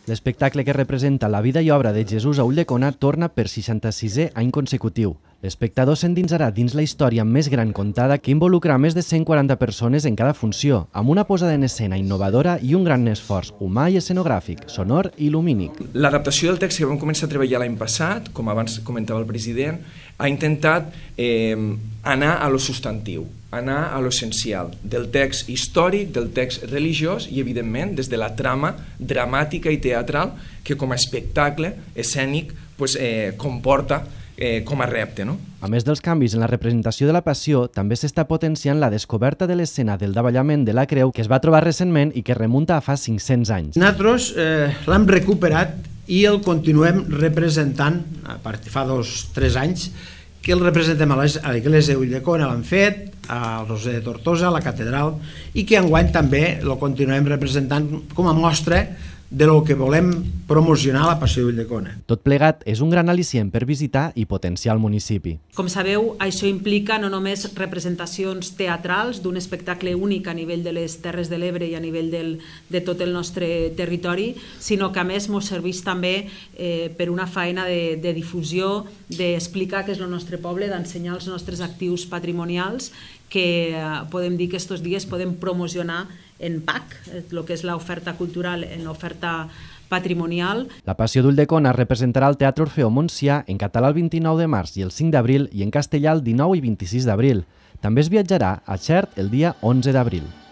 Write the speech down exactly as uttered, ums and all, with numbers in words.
L'espectacle que representa la vida i obra de Jesús a Ulldecona torna per seixanta-sisè any consecutiu. L'espectador s'endinsarà dins la història més gran contada que involucra més de cent quaranta persones en cada funció, amb una posada en escena innovadora i un gran esforç humà i escenogràfic, sonor i lumínic. L'adaptació del text que vam començar a treballar l'any passat, com abans comentava el president, ha intentat eh, anar a lo substantiu, anar a lo essencial del text històric, del text religiós i, evidentment, des de la trama dramàtica i teatral que com a espectacle escènic pues, eh, comporta eh, com a repte. No? A més dels canvis en la representació de la Passió, també s'està potenciant la descoberta de l'escena del davallament de la Creu que es va trobar recentment i que remunta a fa cinc-cents anys. Nosaltres eh, l'hem recuperat i el continuem representant, a partir fa dos o tres anys, que el representem a l'església de Ulldecona, l'hem fet, al Roser de Tortosa, a la catedral, i que enguany també el continuem representant com a mostra de lo que volem promocionar a la Passió d'Ulldecona. Tot plegat és un gran al·licient per visitar i potenciar el municipi. Com sabeu, això implica no només representacions teatrals d'un espectacle únic a nivell de les Terres de l'Ebre i a nivell del, de tot el nostre territori, sinó que a més ens serveix també eh, per una feina de, de difusió, d'explicar què és el nostre poble, d'ensenyar els nostres actius patrimonials que eh, podem dir que estos dies podem promocionar en P A C, el que és l'oferta cultural en l'oferta patrimonial. La Passió d'Ulldecona representarà el Teatre Orfeó Montsià en català el vint-i-nou de març i el cinc d'abril i en castellà el dinou i vint-i-sis d'abril. També es viatjarà a Xert el dia onze d'abril.